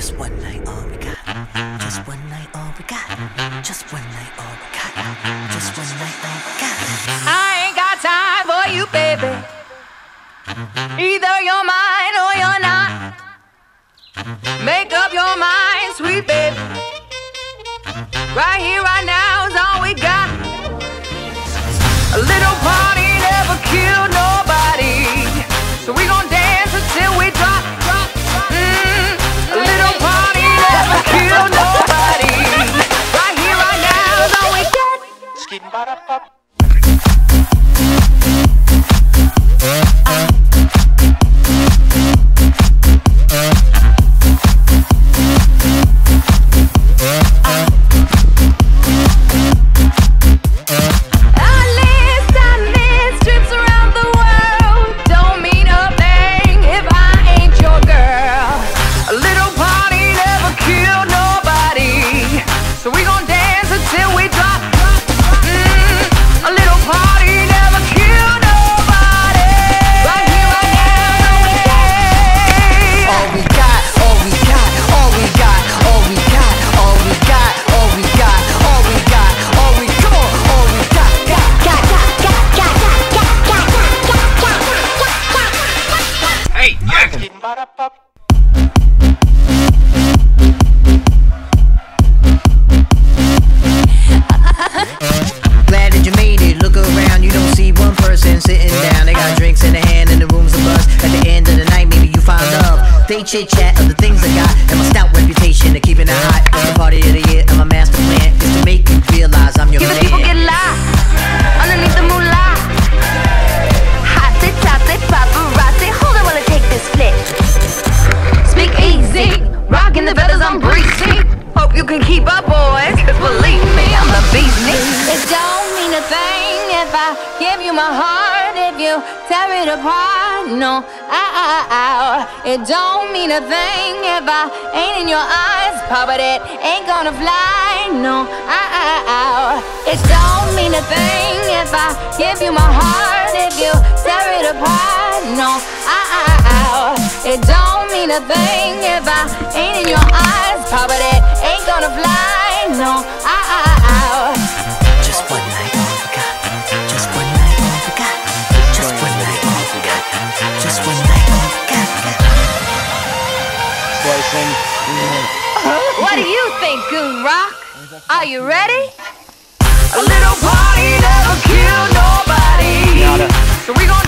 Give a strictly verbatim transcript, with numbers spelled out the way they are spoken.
Just one night, all we got. Just one night, all we got. Just one night, all we got. Just one night, all we got. I ain't got time for you, baby. Either you're mine or you're not. Make up your mind, sweet baby. Right here, right now is all we got. A little party never killed nobody, so we gon' dance until we drop. Mm, a little party never killed nobody. Right here, right now is all we got. Glad that you made it. Look around, you don't see one person sitting down. They got drinks in their hand and the room's a buzz. At the end of the night, maybe you find love. They chit chat of the things I got and my stout reputation of keeping it hot. It's the party of the year and my master plan is to make you realize I'm your Give man. the people get live underneath the moonlight. Hotty totty paparazzi, hold it while I take this flick. Speak easy, rocking the feathers, I'm breezy. Hope you can keep up, boys, cause believe me, I'm the beast. It don't mean a thing if I give you my heart, if you tear it apart. No, ow. It don't mean a thing if I ain't in your eyes, but it ain't gonna fly. No, ow. It don't mean a thing if I give you my heart, if you tear it apart. No, ow. It don't mean a thing if I ain't in your eyes, but it ain't gonna fly. No, ow. Just one night, all we got. Just one night, all we got. Just one night, all we got. Just one night, all we got. What do you think, Goon Rock? Are you ready? A little party never killed nobody, so we gon'